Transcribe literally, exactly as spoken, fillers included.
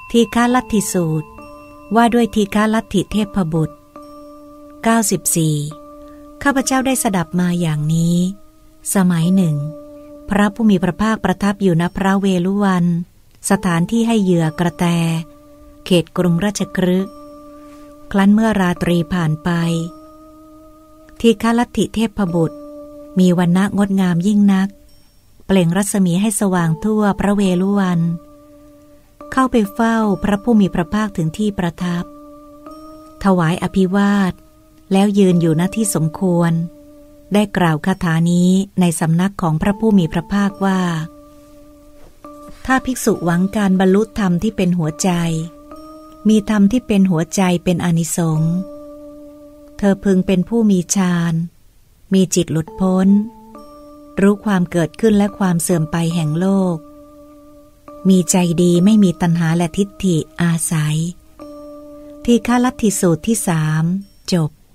ทีฆลัทธิสูตรว่าด้วยทีฆลัทธิเทพบุตรเก้าสิบสี่ข้าพเจ้าได้สดับมาอย่างนี้สมัยหนึ่งพระผู้มีพระภาคประทับอยู่ณพระเวฬุวันสถานที่ให้เหยื่อกระแตเขตกรุงราชคฤห์ครั้นเมื่อราตรีผ่านไปทีฆลัทธิเทพบุตรมีวรรณะงดงามยิ่งนักเปล่งรัศมีให้สว่างทั่วพระเวฬุวันเข้าไปเฝ้าพระผู้มีพระภาคถึงที่ประทับถวายอภิวาทแล้วยืนอยู่ณที่สมควรได้กล่าวคาถานี้ในสำนักของพระผู้มีพระภาคว่าถ้าภิกษุหวังการบรรลุธรรมที่เป็นหัวใจมีธรรมที่เป็นหัวใจเป็นอานิสงส์เธอพึงเป็นผู้มีฌานมีจิตหลุดพ้นรู้ความเกิดขึ้นและความเสื่อมไปแห่งโลกมีใจดีไม่มีตัณหาและทิฏฐิอาศัยทีฆลัทธิสูตรที่สามจบ